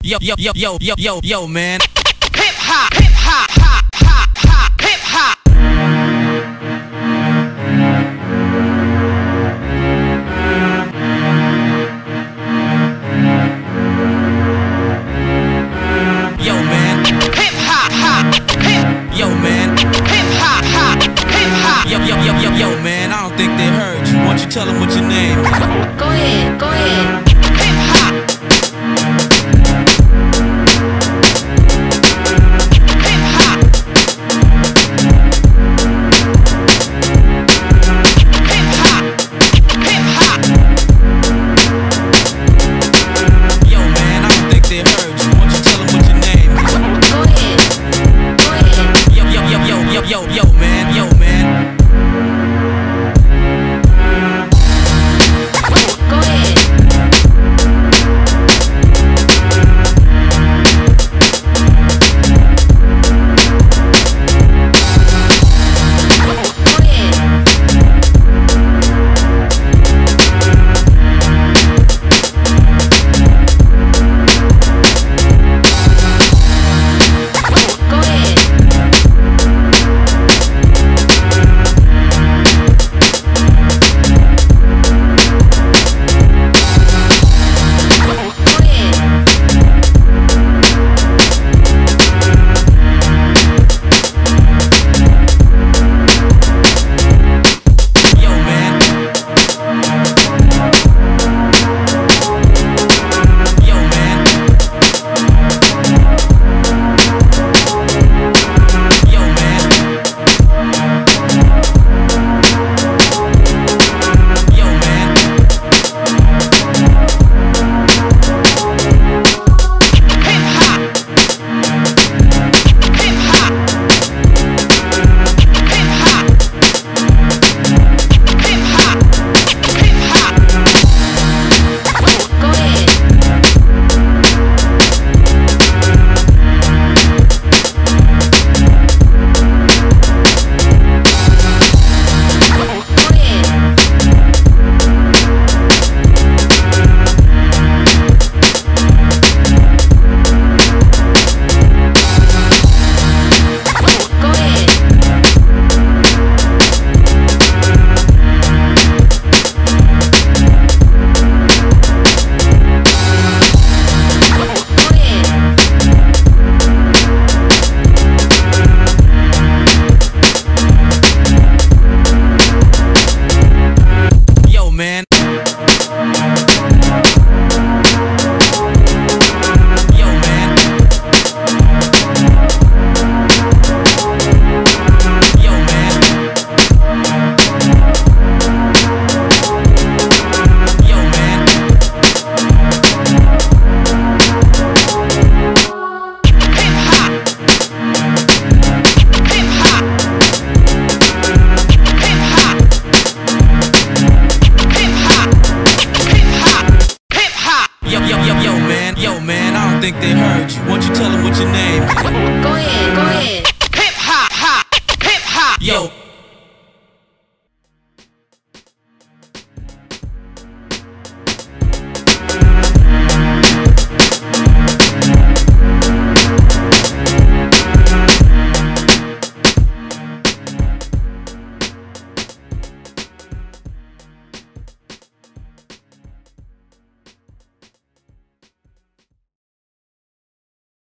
Yo, man. Hip hop, hip hop, hop, hop, hop, hip hop. Yo, man. Hip hop, hop, hip. Yo, man. Hip hop, hop, hip hop. Yo, man. I don't think they heard you. Why don't you tell them what your name is? Go ahead, go ahead. Hip hop. Hip hop. Hip hop. Hip hop. Yo, man. I don't think they heard you. Why don't you tell them what your name is? Go ahead, go ahead. Yo, man. Yo, man. Go ahead. Go ahead. Go ahead. Go ahead. Yo, man. Yo, man. Yo, man. Yo, man. Hip hop. Hip hop. Hip hop. Hip hop. Hip hop. Go ahead. Go ahead. Go ahead. Go ahead. Yo, man. Yo, man. Yo, man. Yo, man. Hip hop. Hip hop. Hip hop. Hip hop. Hip hop. Hip hop. Yo, man. Yo, man. I don't think they heard you. Why don't you tell them what your name is? Go ahead, go ahead.